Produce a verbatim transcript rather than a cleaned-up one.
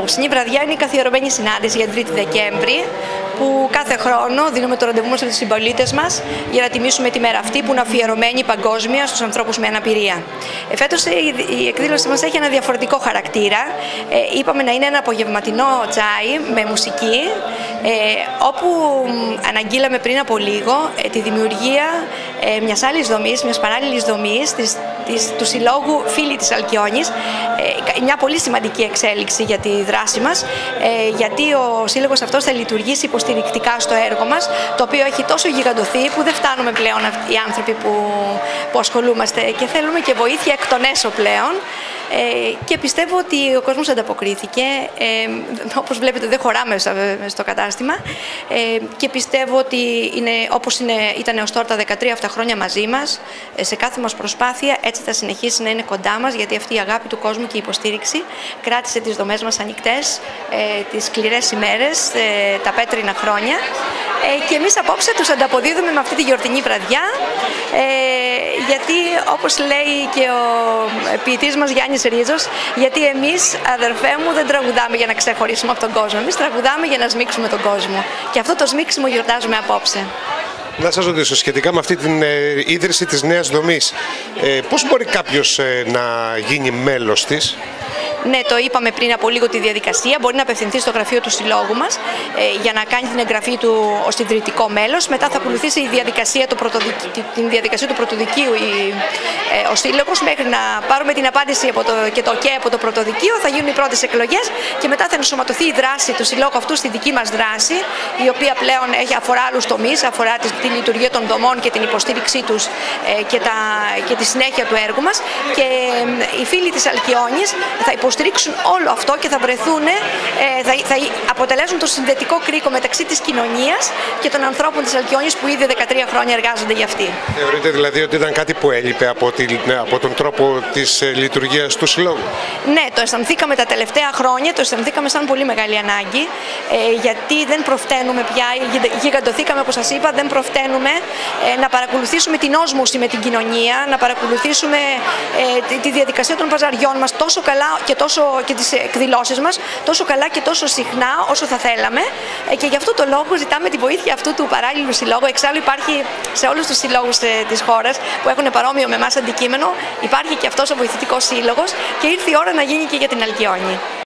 απόψινή βραδιά είναι η καθιερωμένη συνάντηση για την τρίτη Δεκέμβρη, που κάθε χρόνο δίνουμε το ραντεβού μας με τους συμπολίτες μας για να τιμήσουμε τη μέρα αυτή που είναι αφιερωμένη παγκόσμια στους ανθρώπους με αναπηρία. Ε, φέτος η εκδήλωση μας έχει ένα διαφορετικό χαρακτήρα. Ε, είπαμε να είναι ένα απογευματινό τσάι με μουσική, ε, όπου αναγγείλαμε πριν από λίγο ε, τη δημιουργία ε, μιας άλλης δομής, μιας παράλληλης δομής της, της, του Συλλόγου Φίλοι της Αλκιόνης. Ε, μια πολύ σημαντική εξέλιξη για τη δράση μας, ε, γιατί ο σύλλογος αυτός θα λειτουργήσει υποστηρικτικά στο έργο μας, το οποίο έχει τόσο γιγαντωθεί που δεν φτάνουμε πλέον οι άνθρωποι που, που ασχολούμαστε και θέλουμε και βοήθεια εκ των έσω πλέον. Ε, και πιστεύω ότι ο κόσμος ανταποκρίθηκε, ε, όπως βλέπετε δεν χωράμε στο κατάστημα, ε, και πιστεύω ότι είναι, όπως είναι, ήταν ως τώρα τα δεκατρία αυτά χρόνια μαζί μας, ε, σε κάθε μας προσπάθεια έτσι θα συνεχίσει να είναι κοντά μας, γιατί αυτή η αγάπη του κόσμου και η υποστήριξη κράτησε τις δομές μας ανοιχτές, ε, τις σκληρές ημέρες, ε, τα πέτρινα χρόνια, ε, και εμείς απόψε τους ανταποδίδουμε με αυτή τη γιορτινή βραδιά, ε, γιατί όπως λέει και ο ποιητής μας Γιάννης Ρίζος, γιατί εμείς, αδερφέ μου, δεν τραγουδάμε για να ξεχωρίσουμε από τον κόσμο. Εμείς τραγουδάμε για να σμίξουμε τον κόσμο. Και αυτό το σμίξιμο γιορτάζουμε απόψε. Να σας ρωτήσω, σχετικά με αυτή την ε, ίδρυση της νέας δομής, ε, πώς μπορεί κάποιος ε, να γίνει μέλος της? Ναι, το είπαμε πριν από λίγο τη διαδικασία. Μπορεί να απευθυνθεί στο γραφείο του συλλόγου μας ε, για να κάνει την εγγραφή του ως ιδρυτικό μέλος. Μετά θα ακολουθήσει η διαδικασία του πρωτοδικ... την διαδικασία του πρωτοδικείου η... ε, ο σύλλογος, μέχρι να πάρουμε την απάντηση από το... και το OK από το πρωτοδικείο. Θα γίνουν οι πρώτες εκλογές και μετά θα ενσωματωθεί η δράση του συλλόγου αυτού στη δική μας δράση, η οποία πλέον έχει αφορά άλλους τομείς, αφορά τη, τη λειτουργία των δομών και την υποστήριξή τους ε, και, τα... και τη συνέχεια του έργου μας. Και ε, οι φίλοι της Αλκιόνης θα υποστηρίξουν όλο αυτό και θα βρεθούν, ε, θα, θα αποτελέσουν το συνδετικό κρίκο μεταξύ της κοινωνίας και των ανθρώπων της Αλκιόνης που ήδη δεκατρία χρόνια εργάζονται για αυτή. Θεωρείτε δηλαδή ότι ήταν κάτι που έλειπε από, τη, από τον τρόπο της ε, λειτουργίας του συλλόγου? Ναι, το αισθανθήκαμε τα τελευταία χρόνια, το αισθανθήκαμε σαν πολύ μεγάλη ανάγκη, ε, γιατί δεν προφταίνουμε πια, γιγαντωθήκαμε όπως σας είπα, δεν προφταίνουμε ε, να παρακολουθήσουμε την όσμωση με την κοινωνία, να παρακολουθήσουμε ε, τη, τη διαδικασία των παζαριών μας τόσο καλά και τόσο και τις εκδηλώσεις μας τόσο καλά και τόσο συχνά όσο θα θέλαμε, και γι' αυτό το λόγο ζητάμε τη βοήθεια αυτού του παράλληλου συλλόγου. Εξάλλου υπάρχει σε όλους τους συλλόγους της χώρας που έχουν παρόμοιο με εμάς αντικείμενο, υπάρχει και αυτός ο βοηθητικός σύλλογος και ήρθε η ώρα να γίνει και για την Αλκιόνη.